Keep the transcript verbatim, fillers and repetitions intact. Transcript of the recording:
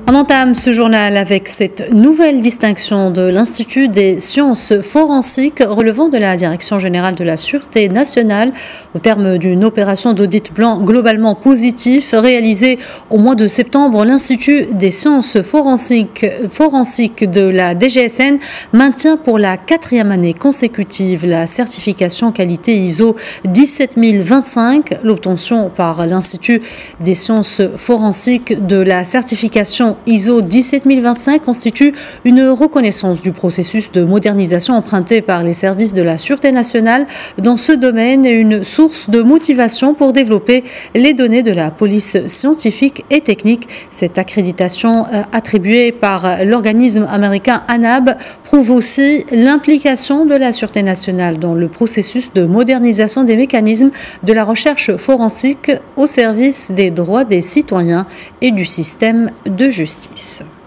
On entame ce journal avec cette nouvelle distinction de l'Institut des sciences forensiques relevant de la Direction générale de la Sûreté nationale au terme d'une opération d'audit blanc globalement positif réalisée au mois de septembre. L'Institut des sciences forensiques, forensiques de la D G S N maintient pour la quatrième année consécutive la certification qualité I S O dix-sept mille vingt-cinq. L'obtention par l'Institut des sciences forensiques de la certification I S O dix-sept mille vingt-cinq constitue une reconnaissance du processus de modernisation emprunté par les services de la Sûreté nationale dans ce domaine et une source de motivation pour développer les données de la police scientifique et technique. Cette accréditation attribuée par l'organisme américain A N A B prouve aussi l'implication de la Sûreté nationale dans le processus de modernisation des mécanismes de la recherche forensique au service des droits des citoyens et du système de justice.